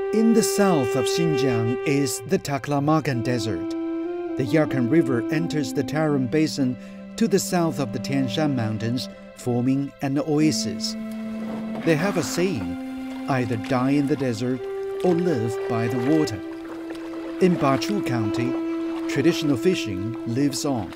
In the south of Xinjiang is the Taklamakan Desert. The Yarkand River enters the Tarim Basin to the south of the Tian Shan Mountains, forming an oasis. They have a saying, either die in the desert or live by the water. In Bachu County, traditional fishing lives on.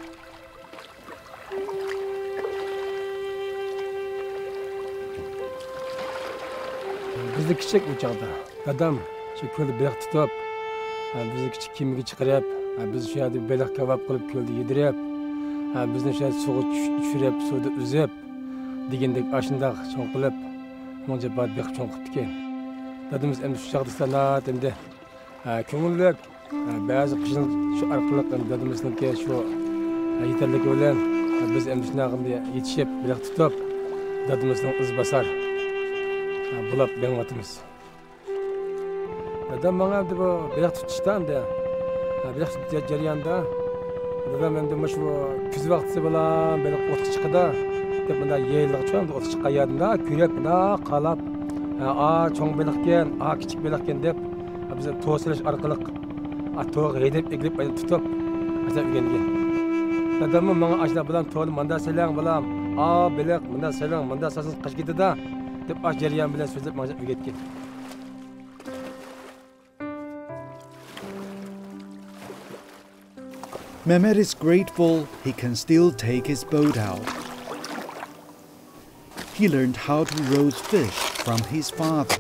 Bizde küçük uçakta adam şu kölde balık tutup, bizi küçük kemiği çıkarıp, biz şu yerde balık kebap kılıp kölde yedirip, bizni şu suğa düşürüp, suda üzüp, degendek aşındak çoğun kılıp, onca balık çoğun ki. Dadımız hem şu şartı sanat hem de kömürlük, bazı kışın şu arkalık dadımızın ki şu yeterlik olan, biz hem şu nağımda yetişip balık tutup, dadımızın iz basar. Bulap ben vatımız. Adam bana bu balık tutuştan da, balık tutuşu jarayanda, adam hem de şu küz vakti bilan balık ot çıkıda, dep bunda yeylik çoğun ot çıkayanda, kürep bunda qalap, çoğun balıkken, küçük balıkken dep, bize to'silish orqali to'g' haydab eglib tutup, azab o'rgangan. Adamım bana ashlar bilan to'g'ri manda salang bilan, balık manda salang, manda sasiz qish ketida. Mehmet is grateful he can still take his boat out. He learned how to roast fish from his father.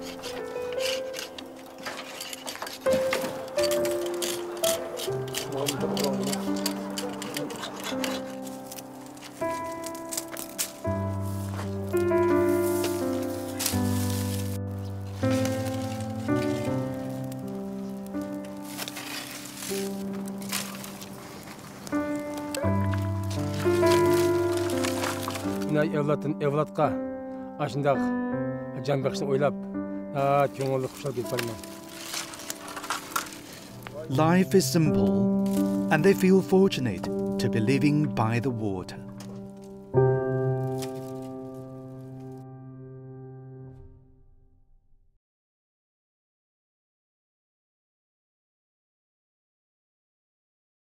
Evlatqa aşındaq can baxışını oylap, köngüllü kuşal gidip barman. Life is simple, and they feel fortunate to be living by the water.